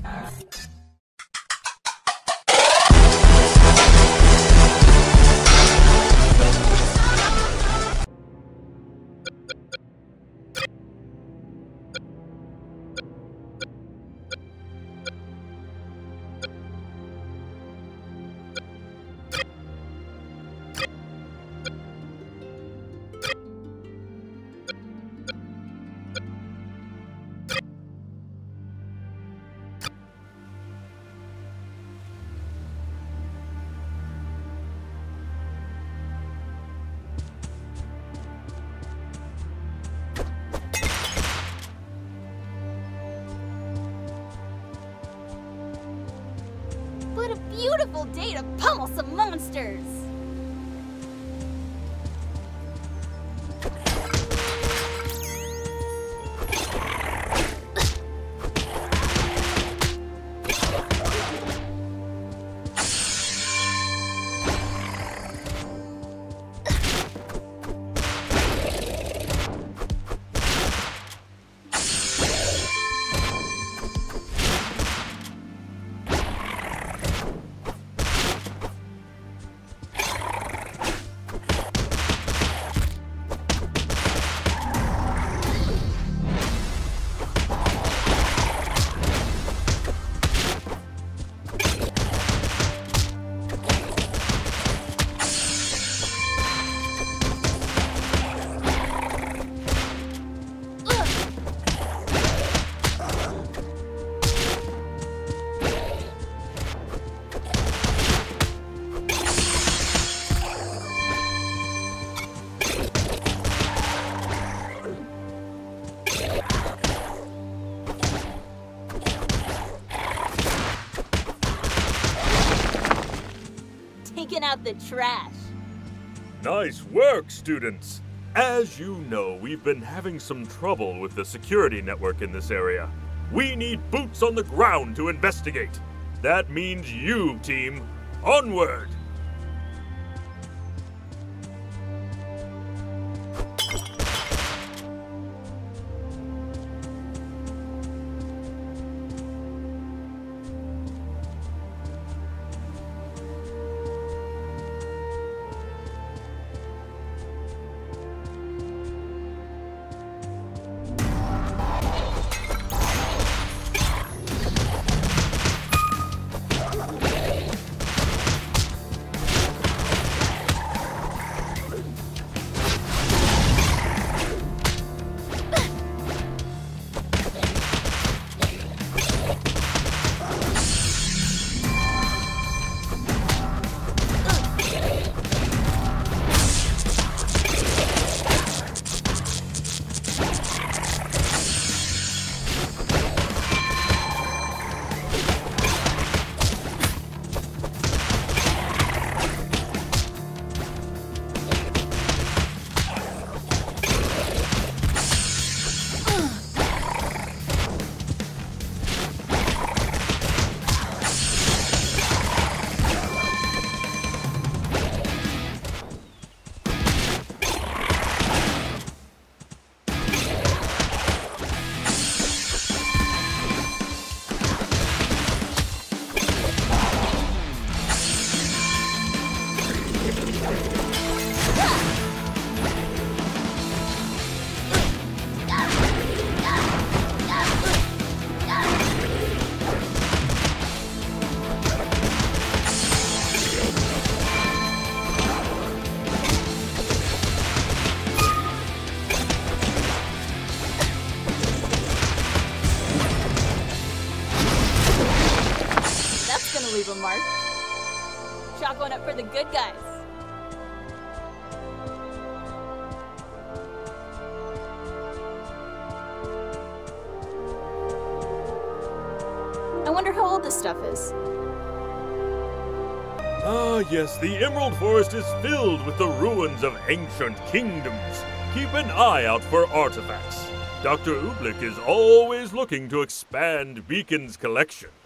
What a beautiful day to pummel some monsters! Taking out the trash. Nice work, students! As you know, we've been having some trouble with the security network in this area. We need boots on the ground to investigate. That means you, team. Onward! Leave a mark. Chalk one up for the good guys. I wonder how old this stuff is. Ah, yes, the Emerald Forest is filled with the ruins of ancient kingdoms. Keep an eye out for artifacts. Dr. Oobleck is always looking to expand Beacon's collection.